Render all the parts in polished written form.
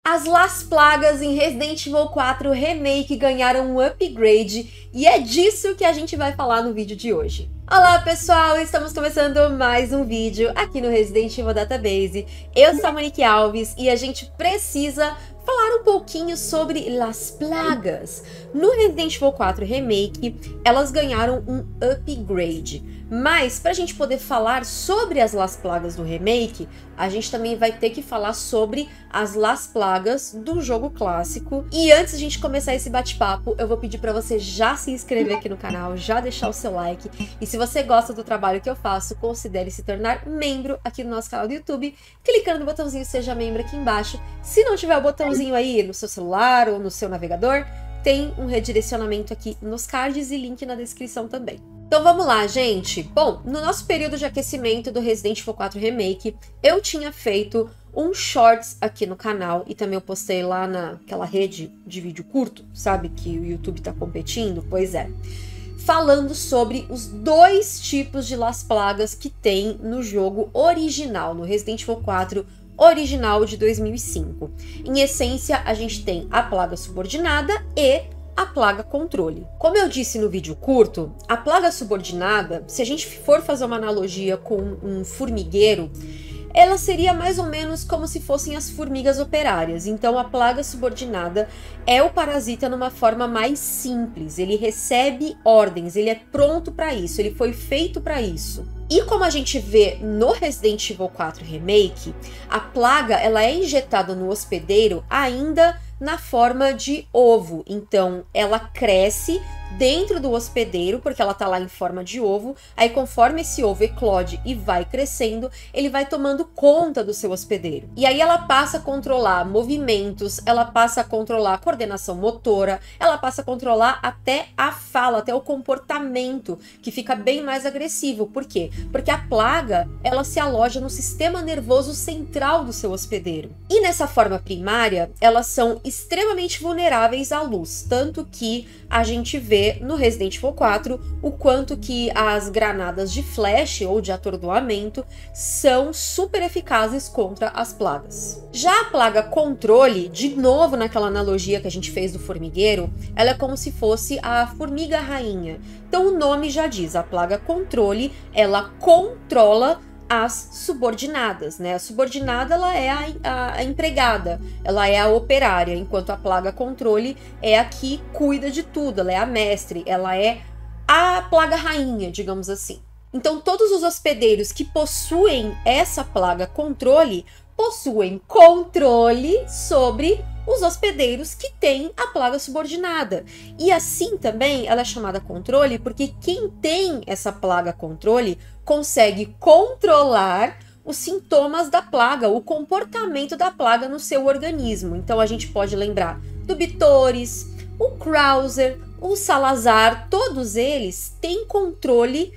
As Las Plagas em Resident Evil 4 Remake ganharam um upgrade e é disso que a gente vai falar no vídeo de hoje. Olá pessoal, estamos começando mais um vídeo aqui no Resident Evil Database. Eu sou a Monique Alves e a gente precisa falar um pouquinho sobre Las Plagas. No Resident Evil 4 Remake, elas ganharam um upgrade. Mas, para a gente poder falar sobre as Las Plagas do Remake, a gente também vai ter que falar sobre as Las Plagas do jogo clássico. E antes de a gente começar esse bate-papo, eu vou pedir para você já se inscrever aqui no canal, já deixar o seu like. E se você gosta do trabalho que eu faço, considere se tornar membro aqui no nosso canal do YouTube, clicando no botãozinho Seja Membro aqui embaixo. Se não tiver o botãozinho aí no seu celular ou no seu navegador, tem um redirecionamento aqui nos cards e link na descrição também. Então vamos lá, gente. Bom, no nosso período de aquecimento do Resident Evil 4 Remake, eu tinha feito um shorts aqui no canal e também eu postei lá naquela rede de vídeo curto, sabe, que o YouTube tá competindo? Pois é. Falando sobre os dois tipos de Las Plagas que tem no jogo original, no Resident Evil 4 original de 2005. Em essência, a gente tem a plaga subordinada e a plaga controle. Como eu disse no vídeo curto, a plaga subordinada, se a gente for fazer uma analogia com um formigueiro, ela seria mais ou menos como se fossem as formigas operárias. Então a plaga subordinada é o parasita numa forma mais simples. Ele recebe ordens, ele é pronto para isso, ele foi feito para isso. E como a gente vê no Resident Evil 4 Remake, a plaga ela é injetada no hospedeiro ainda na forma de ovo. Então ela cresce dentro do hospedeiro, porque ela tá lá em forma de ovo. Aí conforme esse ovo eclode e vai crescendo, ele vai tomando conta do seu hospedeiro. E aí ela passa a controlar movimentos, ela passa a controlar a coordenação motora, ela passa a controlar até a fala, até o comportamento, que fica bem mais agressivo. Por quê? Porque a plaga, ela se aloja no sistema nervoso central do seu hospedeiro. E nessa forma primária, elas são extremamente vulneráveis à luz, tanto que a gente vê no Resident Evil 4 o quanto que as granadas de flash ou de atordoamento são super eficazes contra as plagas. Já a plaga controle, de novo naquela analogia que a gente fez do formigueiro, ela é como se fosse a formiga rainha. Então o nome já diz, a plaga controle, ela controla as subordinadas, né? A subordinada ela é a empregada, ela é a operária, enquanto a plaga controle é a que cuida de tudo, ela é a mestre, ela é a plaga rainha, digamos assim. Então todos os hospedeiros que possuem essa plaga controle possuem controle sobre os hospedeiros que têm a plaga subordinada. E assim também ela é chamada controle porque quem tem essa plaga controle consegue controlar os sintomas da plaga, o comportamento da plaga no seu organismo. Então a gente pode lembrar do Bitores, o Krauser, o Salazar, todos eles têm controle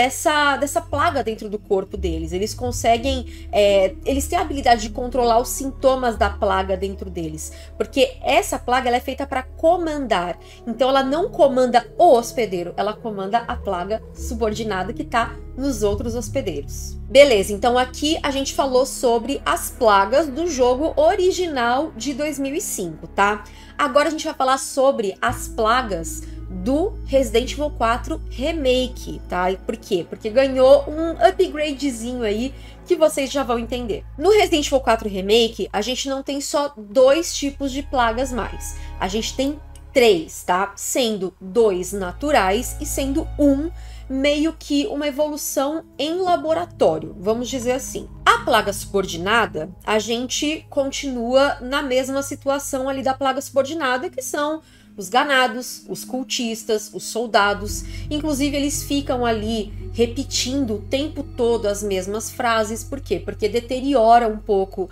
dessa plaga dentro do corpo deles. Eles conseguem, eles têm a habilidade de controlar os sintomas da plaga dentro deles, porque essa plaga ela é feita para comandar. Então ela não comanda o hospedeiro, ela comanda a plaga subordinada que está nos outros hospedeiros. Beleza, então aqui a gente falou sobre as plagas do jogo original de 2005, tá? Agora a gente vai falar sobre as plagas do Resident Evil 4 Remake, tá? E por quê? Porque ganhou um upgradezinho aí que vocês já vão entender. No Resident Evil 4 Remake, a gente não tem só dois tipos de plagas mais. A gente tem três, tá? Sendo dois naturais e sendo um meio que uma evolução em laboratório, vamos dizer assim. A plaga subordinada, a gente continua na mesma situação ali da plaga subordinada, que são os ganados, os cultistas, os soldados. Inclusive eles ficam ali repetindo o tempo todo as mesmas frases. Por quê? Porque deteriora um pouco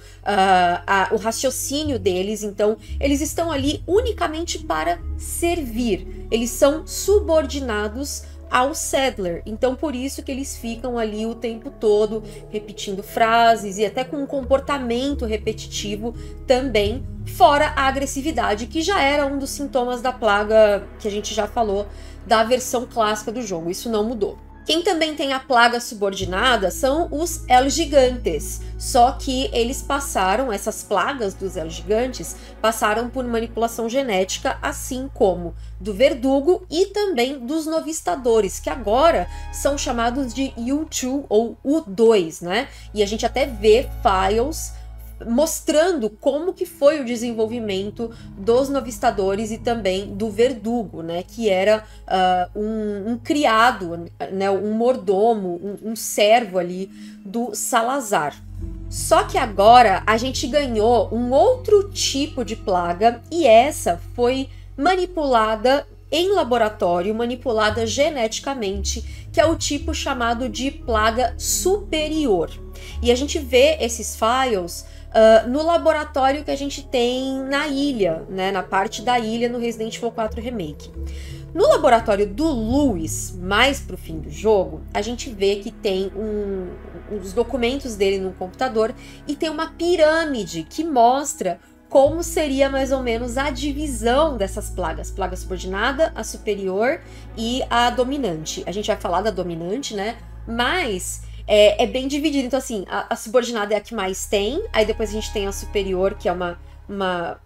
o raciocínio deles. Então eles estão ali unicamente para servir. Eles são subordinados ao Saddler, então por isso que eles ficam ali o tempo todo repetindo frases e até com um comportamento repetitivo também, fora a agressividade, que já era um dos sintomas da plaga que a gente já falou da versão clássica do jogo, isso não mudou. Quem também tem a plaga subordinada são os El Gigantes, só que eles passaram, essas plagas dos El Gigantes, passaram por manipulação genética, assim como do Verdugo e também dos Novistadores, que agora são chamados de U2 ou U2, né? E a gente até vê files mostrando como que foi o desenvolvimento dos Novistadores e também do Verdugo, né, que era um criado, né, um mordomo, um servo ali do Salazar. Só que agora a gente ganhou um outro tipo de plaga e essa foi manipulada em laboratório, manipulada geneticamente, que é o tipo chamado de plaga superior. E a gente vê esses files no laboratório que a gente tem na ilha, né, na parte da ilha no Resident Evil 4 Remake. No laboratório do Luis, mais pro fim do jogo, a gente vê que tem os documentos dele no computador e tem uma pirâmide que mostra como seria mais ou menos a divisão dessas plagas. Plaga subordinada, a superior e a dominante. A gente vai falar da dominante, né, mas é bem dividido. Então, assim, a subordinada é a que mais tem, aí depois a gente tem a superior, que é uma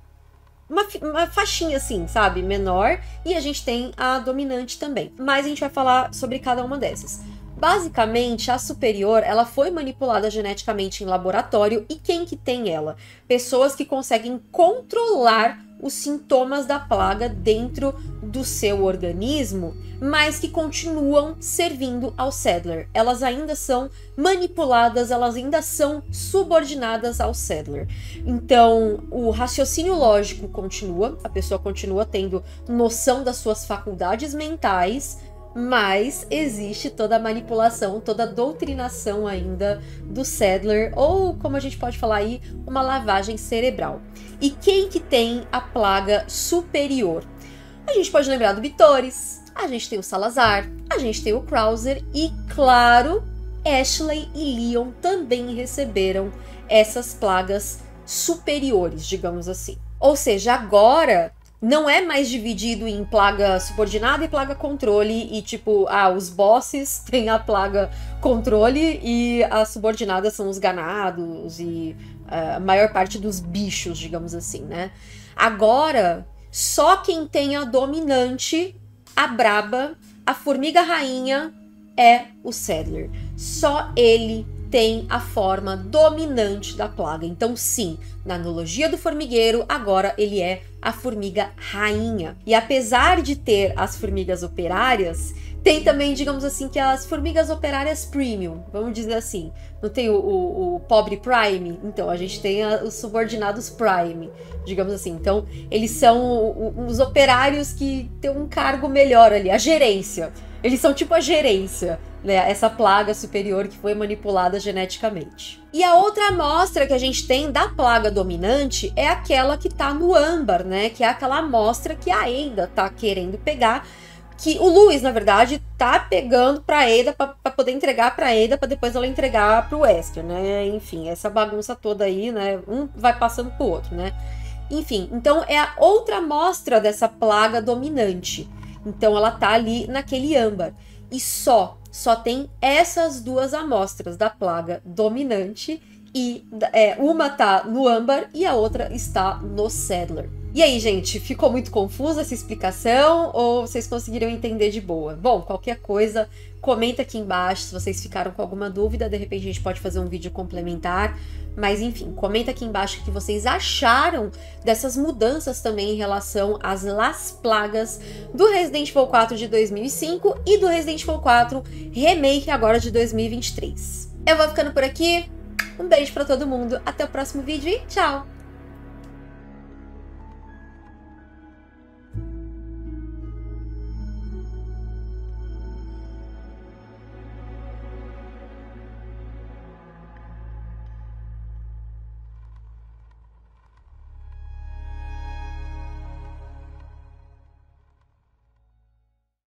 faixinha, assim, sabe, menor, e a gente tem a dominante também. Mas a gente vai falar sobre cada uma dessas. Basicamente, a superior, ela foi manipulada geneticamente em laboratório, e quem que tem ela? Pessoas que conseguem controlar os sintomas da plaga dentro do seu organismo, mas que continuam servindo ao Saddler. Elas ainda são manipuladas, elas ainda são subordinadas ao Saddler. Então, o raciocínio lógico continua, a pessoa continua tendo noção das suas faculdades mentais, mas existe toda a manipulação, toda a doutrinação ainda do Saddler, ou como a gente pode falar aí, uma lavagem cerebral. E quem que tem a plaga superior? A gente pode lembrar do Vitores, a gente tem o Salazar, a gente tem o Krauser e, claro, Ashley e Leon também receberam essas plagas superiores, digamos assim. Ou seja, agora não é mais dividido em plaga subordinada e plaga controle e tipo, os bosses têm a plaga controle e as subordinadas são os ganados e a maior parte dos bichos, digamos assim, né? Agora, só quem tem a dominante, a braba, a formiga rainha é o Saddler. Só ele tem a forma dominante da plaga. Então, sim, na analogia do formigueiro, agora ele é a formiga rainha. E apesar de ter as formigas operárias, tem também, digamos assim, que as formigas operárias premium, vamos dizer assim. Não tem o pobre prime? Então, a gente tem os subordinados prime, digamos assim. Então, eles são os operários que têm um cargo melhor ali, a gerência. Eles são tipo a gerência, né? Essa plaga superior que foi manipulada geneticamente. E a outra amostra que a gente tem da plaga dominante é aquela que tá no âmbar, né? Que é aquela amostra que a Ada tá querendo pegar, que o Luis, na verdade, tá pegando pra Ada pra poder entregar pra Ada, pra depois ela entregar pro Wesker, né? Enfim, essa bagunça toda aí, né? Um vai passando pro outro, né? Enfim, então é a outra amostra dessa plaga dominante. Então ela tá ali naquele âmbar. E só tem essas duas amostras da plaga dominante. E uma tá no âmbar e a outra está no Saddler. E aí, gente, ficou muito confusa essa explicação ou vocês conseguiram entender de boa? Bom, qualquer coisa, comenta aqui embaixo se vocês ficaram com alguma dúvida. De repente a gente pode fazer um vídeo complementar. Mas enfim, comenta aqui embaixo o que vocês acharam dessas mudanças também em relação às Las Plagas do Resident Evil 4 de 2005 e do Resident Evil 4 Remake agora de 2023. Eu vou ficando por aqui. Um beijo pra todo mundo, até o próximo vídeo e tchau!